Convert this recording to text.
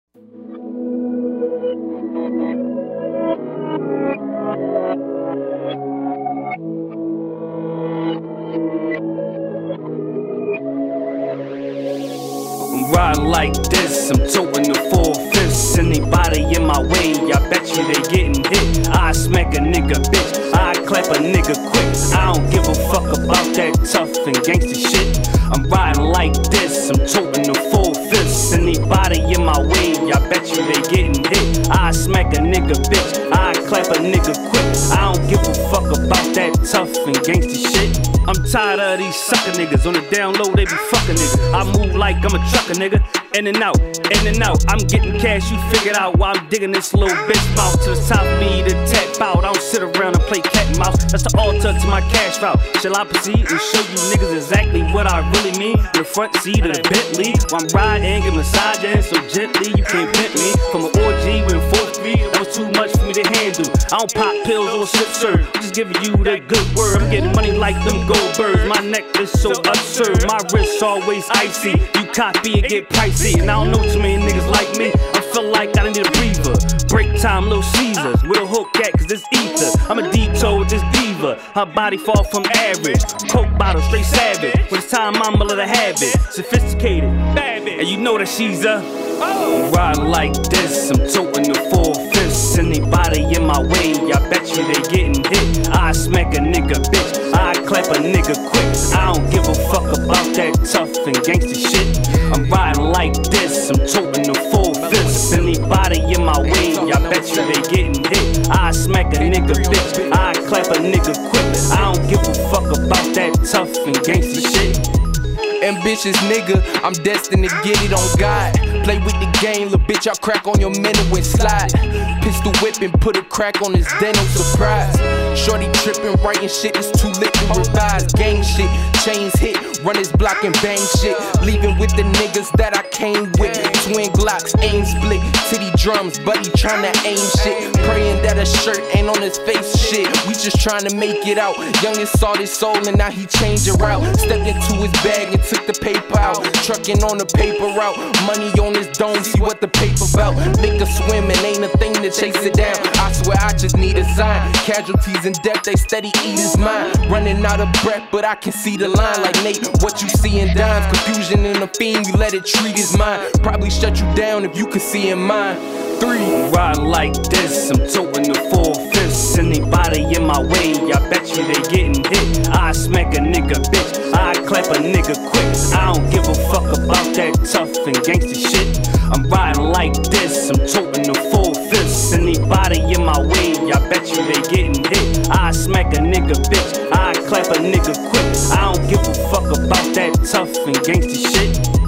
I'm riding like this, I'm toting the 4/5. Anybody in my way, I bet you they getting hit. I smack a nigga bitch, I clap a nigga quick. I don't give a fuck about that tough and gangsta shit. I'm riding like this, I'm toting the 4/5. Anybody in my way, I bet you they getting hit. I smack a nigga bitch, I clap a nigga quick. I don't give a fuck about that tough and gangsta shit. I'm tired of these sucker niggas, on the down low they be fucking niggas. I move like I'm a trucker nigga, in and out, in and out. I'm getting cash, you figured out while I'm digging this little bitch mouth. To the top of me to tap out, I don't sit around and play cat and mouse. That's the altar to my cash route. Shall I proceed and show you niggas exactly what I really mean? The front seat of the Bentley, while I'm riding, give massaging so gently you can't pimp me. From an orgy with 4th Street, that was too much for me to handle. I don't pop pills or sip serve, I'm just giving you that good word. I'm getting money like them Goldbergs, my neck is so absurd. My wrist always icy, you copy it get pricey. And I don't know too many niggas like me, I feel like I need a breather. Break time, Little Caesars, we'll hook that cause it's ether. I'm a detour with this diva, her body far from average. Coke bottle, straight savage, when it's time I'ma let her have it. Sophisticated, bad bitch, and you know that she's a riding like this, I'm toting the 4/5. Anybody in my way, I bet you they getting hit. I smack a nigga bitch, I clap a nigga quick. I don't give a fuck about that tough and gangsta shit. I'm riding like this, I'm toting the 4/5. Anybody in my way, I bet you they getting hit. I smack a nigga bitch, I clap a nigga quick. I don't give a fuck about that tough and gangsta shit. Ambitious nigga, I'm destined to get it on God. Play with the game, little bitch, I'll crack on your minute when slide. Pistol whipping, put a crack on his dental, surprise. Shorty tripping, writing shit, it's too lit to revise. Gang shit, chains hit, run his block and bang shit. Leaving with the niggas that I came with. Twin Glocks, aim split, titty drums, buddy tryna aim shit. Praying that a shirt ain't on his face shit. We just tryna make it out. Youngest saw his soul and now he changed a route. Stepped into his bag and took the paper out. Trucking on the paper route, money on his dome, see what the paper about. Liquor swimming, ain't a thing to chase it down. I swear I just need a sign. Casualties in depth, they steady eat his mind. Running out of breath, but I can see the line. Like Nate, what you see in dimes. Confusion in the fiend, we let it treat his mind. Probably shut you down if you could see in mine. 3. Riding like this, I'm toting the 4/5. Anybody in my way, I bet you they getting hit. I smack a nigga bitch, I clap a nigga quick. I don't give a fuck about that tough and gangsta shit. I'm riding like this, I'm toting the 4/5. Anybody in my way, I bet you they getting hit. I smack a nigga bitch, I clap a nigga quick. I don't give a fuck about that tough and gangsta shit.